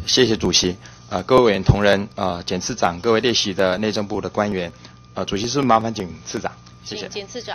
谢谢主席。各位委员同仁，简次长，各位列席的内政部的官员，主席是不是麻烦请次长？谢谢。 简次长。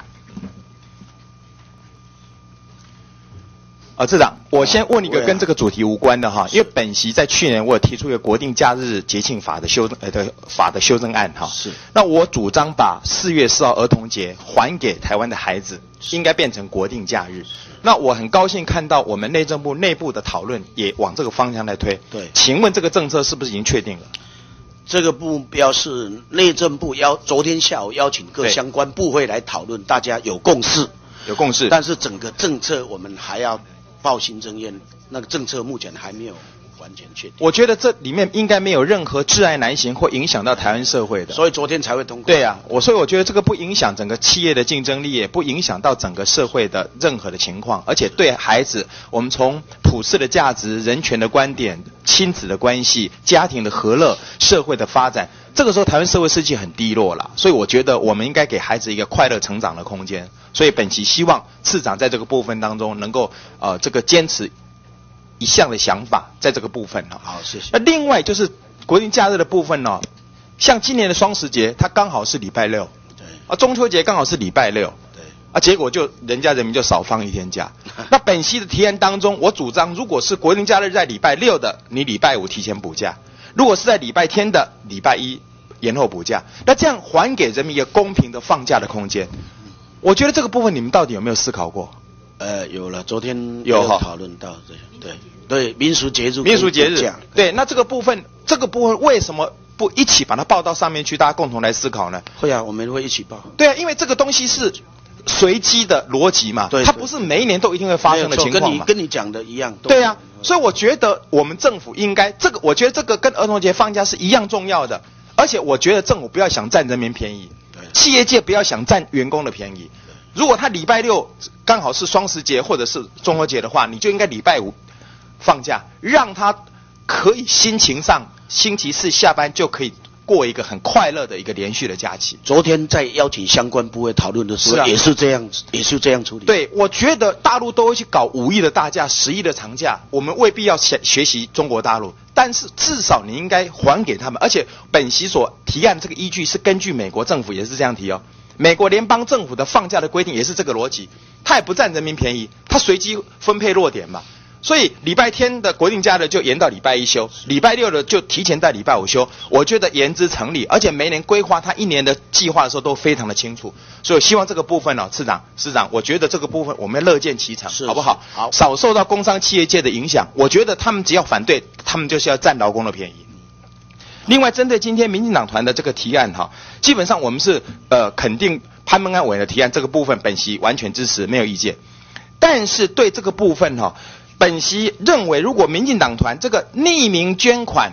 次长，我先问一个跟这个主题无关的哈，因为本席在去年我有提出一个国定假日节庆法的修正案哈。是。那我主张把4月4号儿童节还给台湾的孩子，应该变成国定假日。那我很高兴看到我们内政部内部的讨论也往这个方向来推。对。请问这个政策是不是已经确定了？ 这个目标是内政部昨天下午邀请各相关部会来讨论，大家有共识。 有共识。 但是整个政策我们还要报行政院，那个政策目前还没有完全确定。 我觉得这里面应该没有任何窒碍难行或影响到台湾社会的， 所以昨天才会通过。 对啊，所以我觉得这个不影响整个企业的竞争力，也不影响到整个社会的任何的情况，而且对孩子，我们从普世的价值、人权的观点、亲子的关系、家庭的和乐、社会的发展，这个时候台湾社会士气很低落了，所以我觉得我们应该给孩子一个快乐成长的空间。所以本期希望次长在这个部分当中能够这个坚持一项的想法，在这个部分呢。 好，谢谢。 那另外就是国定假日的部分呢，像今年的双十节，它刚好是礼拜六，对，中秋节刚好是礼拜六，对，结果就人家人民就少放1天假。那本席的提案当中，我主张，如果是国定假日在礼拜六的，你礼拜5提前补假；如果是在礼拜天的，礼拜1延后补假。那这样还给人民一个公平的放假的空间。我觉得这个部分你们到底有没有思考过？ 有了，昨天有讨论到对民俗节日， 对，那这个部分为什么不一起把它报到上面去，大家共同来思考呢？ 会啊，我们会一起报。 对啊，因为这个东西是随机的逻辑嘛，对，它不是每一年都一定会发生的情况嘛， 跟你讲的一样。 对啊，所以我觉得我们政府应该我觉得这个跟儿童节放假是一样重要的，而且我觉得政府不要想占人民便宜，企业界不要想占员工的便宜。如果他礼拜六刚好是双十节或者是中秋节的话，你就应该礼拜5放假，让他可以心情上星期4下班就可以过一个很快乐的一个连续的假期。 昨天在邀请相关部会讨论的时候，也是这样处理。 对，我觉得大陆都会去搞5亿的大假、10亿的长假，我们未必要学习中国大陆，但是至少你应该还给他们。而且本席所提案这个依据是根据美国政府也是这样提哦。美国联邦政府的放假的规定也是这个逻辑，它也不占人民便宜，它随机分配落点嘛。所以礼拜天的国定假日就延到礼拜1休，礼拜六的就提前在礼拜5休，我觉得言之成立，而且每年规划他1年的计划的时候都非常的清楚。所以我希望这个部分次长、司长，我觉得这个部分我们乐见其成，好不好？好，少受到工商企业界的影响。我觉得他们只要反对，他们就是要占劳工的便宜。另外，针对今天民进党团的这个提案基本上我们是肯定潘孟安委员的提案，这个部分本席完全支持，没有意见。但是对这个部分本席认为，如果民进党团这个匿名捐款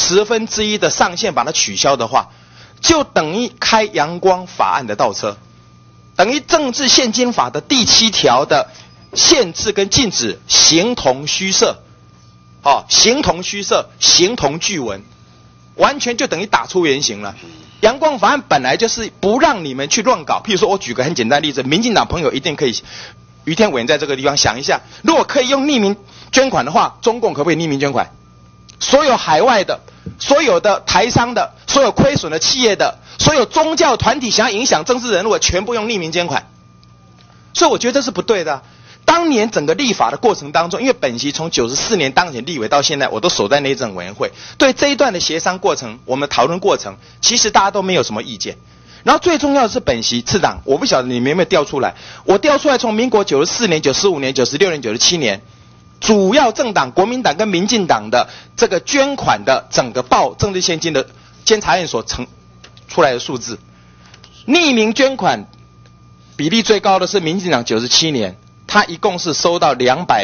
1/10的上限把它取消的话，就等于开阳光法案的倒车，等于政治献金法的第7条的限制跟禁止形同虚设，形同虚设，形同具文。完全就等于打出原形了。阳光法案本来就是不让你们去乱搞。譬如说，我举个很简单的例子，民进党朋友一定可以，于天委员在这个地方想一下，如果可以用匿名捐款的话，中共可不可以匿名捐款？所有海外的、所有的台商的、所有亏损的企业的、所有宗教团体想要影响政治人物的，全部用匿名捐款。所以我觉得这是不对的。当年整个立法的过程当中，因为本席从94年当选立委到现在，我都守在内政委员会，对这一段的协商过程，我们讨论过程，其实大家都没有什么意见。然后最重要的是本席次长，我不晓得你们有没有调出来，我调出来从民国94年、95年、96年、97年，主要政党国民党跟民进党的这个捐款的整个报政治现金的监察院所出来的数字，匿名捐款比例最高的是民进党97年。他一共是收到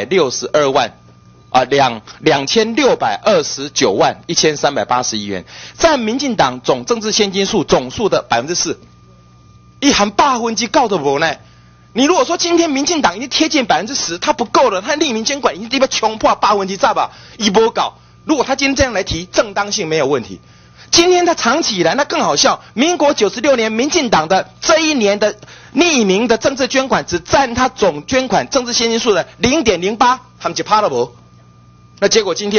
262万，2629万1381元，占民进党总政治现金数总数的4%，一含8%够的不呢？你如果说今天民进党已经贴近10%，他不够了，他匿名监管已经地方穷破8%，咋吧？一波搞，如果他今天这样来提，正当性没有问题。今天他长期以来，那更好笑。民国96年，民进党的这一年的匿名的政治捐款只占他总捐款政治现金数的0.08%，他们就趴了不？那结果今天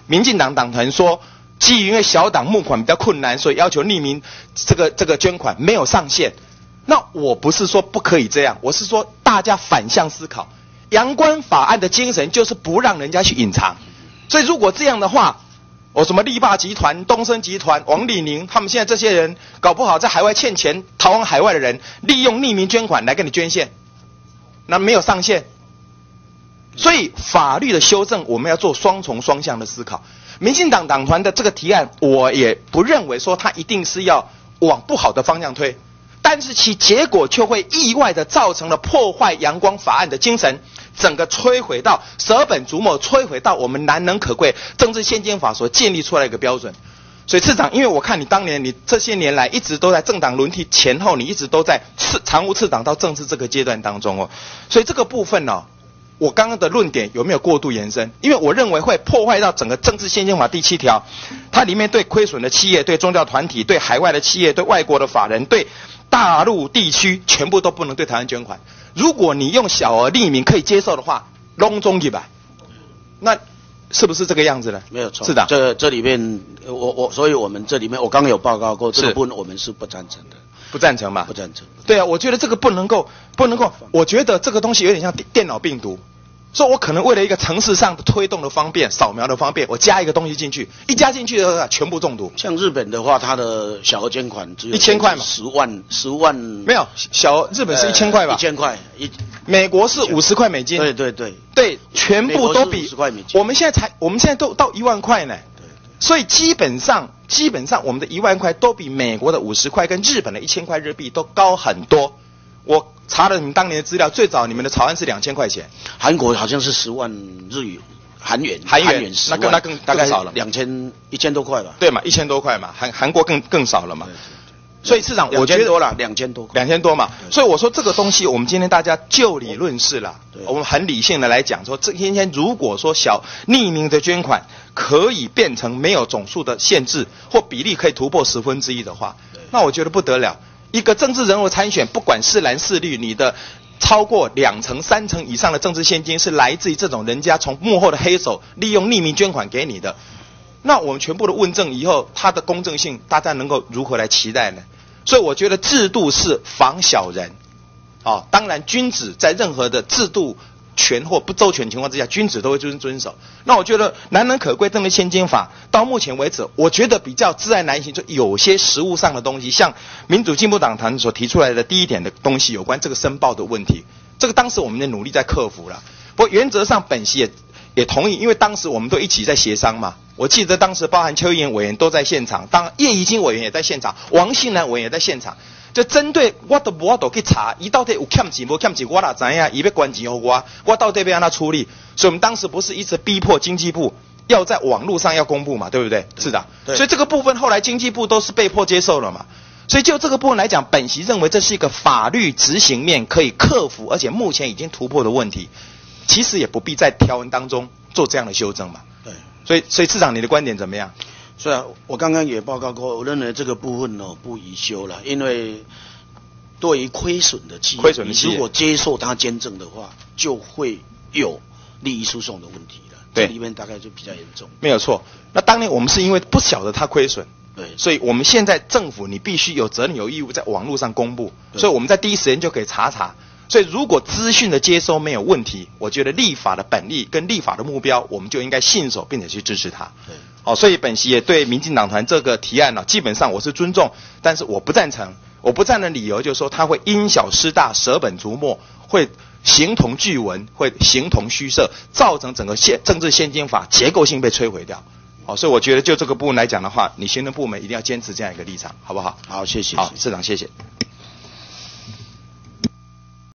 民进党党团说，基于因为小党募款比较困难，所以要求匿名这个捐款没有上限。那我不是说不可以这样，我是说大家反向思考。阳关法案的精神就是不让人家去隐藏，所以如果这样的话，什么力霸集团、东升集团、王立宁，他们现在这些人搞不好在海外欠钱，逃往海外的人，利用匿名捐款来跟你捐献，那没有上限。所以法律的修正，我们要做双重双向的思考。民进党党团的这个提案，我也不认为说它一定是要往不好的方向推，但是其结果却会意外的造成了破坏阳光法案的精神，整个摧毁到舍本逐末，摧毁到我们难能可贵政治宪监法所建立出来的一个标准。所以次长，因为我看你当年你这些年来一直都在政党轮替前后，你一直都在常务次长到政治这个阶段当中哦，所以这个部分呢，我刚刚的论点有没有过度延伸？因为我认为会破坏到整个政治宪监法第7条，它里面对亏损的企业、对宗教团体、对海外的企业、对外国的法人、对大陆地区全部都不能对台湾捐款。如果你用小额匿名可以接受的话，拢中100，那是不是这个样子呢？ 没有错， 是的。 这里面所以我们这里面我刚刚有报告过，这个部分我们是不赞成的。 不赞成嘛？ 不赞成。 对啊，我觉得这个不能够，我觉得这个东西有点像电脑病毒，说我可能为了一个程式上的推动的方便、扫描的方便，我加一个东西进去，一加进去的全部中毒。 像日本的话，它的小额捐款只有 1000块嘛 ，10万没有，日本是1000块吧 ？1000块， 美国是50块美金。对，全部都比 50块美金。 我们现在都到1万块呢。所以基本上我们的1万块都比美国的50块跟日本的1000块日币都高很多。我查了你们当年的资料，最早你们的草案是2000块钱， 韩国好像是10万韩元10万， 那更大概少了1000多块吧？ 对嘛，1000多块嘛，韩国更少了嘛。所以市长我觉得 2000多 ，2000多嘛。所以我说这个东西，我们今天大家就理论事啦，我们很理性的来讲说，今天如果说小匿名的捐款可以变成没有总数的限制，或比例可以突破1/10的话，那我觉得不得了。一个政治人物参选，不管是蓝是绿，你的超过2成、3成以上的政治现金是来自于这种人家从幕后的黑手利用匿名捐款给你的，那我们全部的问政以后，它的公正性，大家能够如何来期待呢？所以我觉得制度是防小人，当然君子在任何的制度权或不周全情况之下，君子都会遵守。那我觉得难能可贵政治宪监法到目前为止，我觉得比较自然难行，就有些实务上的东西，像民主进步党团所提出来的第1点的东西，有关这个申报的问题，这个当时我们也努力在克服了。不过原则上本席也同意，因为当时我们都一起在协商嘛。我记得当时包含邱议员委员都在现场，当然叶宜津委员也在现场，王信南委员也在现场。就针对我都去查，伊到底有欠钱无欠钱，我哪知影？伊要关钱给我到底要让他处理？所以我们当时不是一直逼迫经济部要在网络上要公布嘛，对不对？是的。所以这个部分后来经济部都是被迫接受了嘛。所以就这个部分来讲，本席认为这是一个法律执行面可以克服，而且目前已经突破的问题，其实也不必在条文当中做这样的修正嘛。 对。 所以次长你的观点怎么样？ 虽然我刚刚也报告过，我认为这个部分不宜修了，因为对于亏损的企业，如果接受它监证的话，就会有利益输送的问题了。 对， 这里面大概就比较严重。 没有错。那当年我们是因为不晓得它亏损， 对， 所以我们现在政府你必须有责任有义务在网络上公布，所以我们在第一时间就可以查。所以如果资讯的接收没有问题，我觉得立法的本意跟立法的目标，我们就应该信守并且去支持它。对，所以本席也对民进党团这个提案基本上我是尊重，但是我不赞成。我不赞成的理由就是说，它会因小失大，舍本逐末，会形同具文，会形同虚设，造成整个政治宪监法结构性被摧毁掉。所以我觉得就这个部分来讲的话，你行政部门一定要坚持这样一个立场，好不好？ 好，谢谢。 好，市长，谢谢。